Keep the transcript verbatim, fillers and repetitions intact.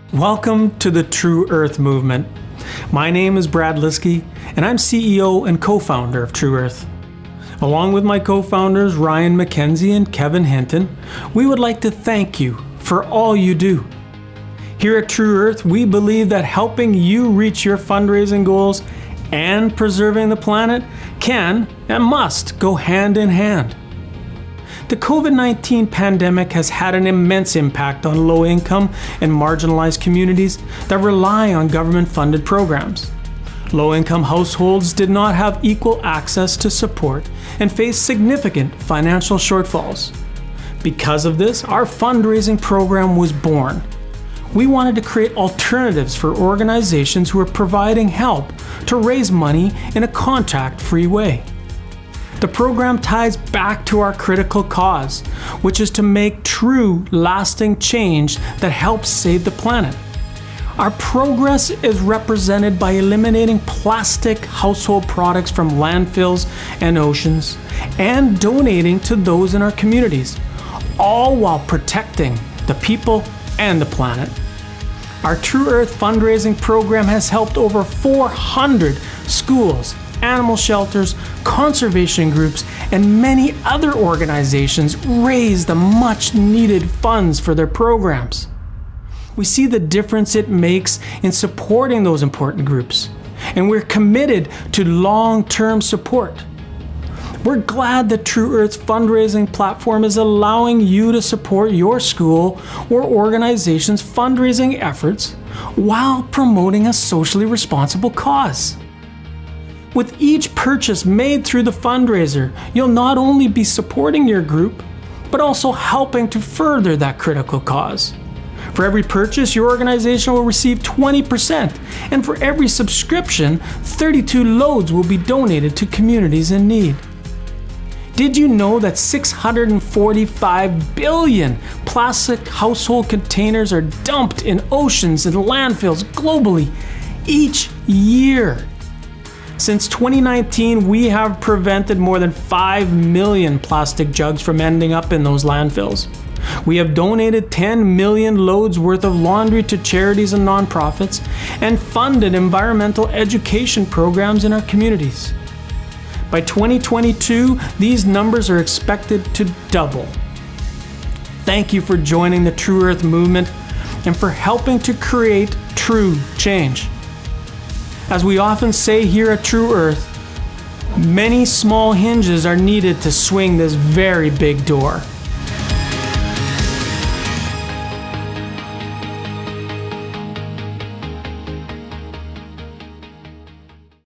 Welcome to the True Earth movement. My name is Brad Liskey, and I'm C E O and co-founder of True Earth. Along with my co-founders Ryan McKenzie and Kevin Hinton, we would like to thank you for all you do. Here at True Earth, we believe that helping you reach your fundraising goals and preserving the planet can and must go hand in hand. The COVID nineteen pandemic has had an immense impact on low-income and marginalized communities that rely on government-funded programs. Low-income households did not have equal access to support and faced significant financial shortfalls. Because of this, our fundraising program was born. We wanted to create alternatives for organizations who are providing help to raise money in a contact-free way. The program ties back to our critical cause, which is to make true, lasting change that helps save the planet. Our progress is represented by eliminating plastic household products from landfills and oceans and donating to those in our communities, all while protecting the people and the planet. Our True Earth fundraising program has helped over four hundred schools, animal shelters, conservation groups, and many other organizations raise the much needed funds for their programs. We see the difference it makes in supporting those important groups, and we're committed to long-term support. We're glad that True Earth's fundraising platform is allowing you to support your school or organization's fundraising efforts while promoting a socially responsible cause. With each purchase made through the fundraiser, you'll not only be supporting your group, but also helping to further that critical cause. For every purchase, your organization will receive twenty percent, and for every subscription, thirty-two loads will be donated to communities in need. Did you know that six hundred forty-five billion plastic household containers are dumped in oceans and landfills globally each year? Since twenty nineteen, we have prevented more than five million plastic jugs from ending up in those landfills. We have donated ten million loads worth of laundry to charities and nonprofits and funded environmental education programs in our communities. By twenty twenty-two, these numbers are expected to double. Thank you for joining the True Earth movement and for helping to create true change. As we often say here at True Earth, many small hinges are needed to swing this very big door.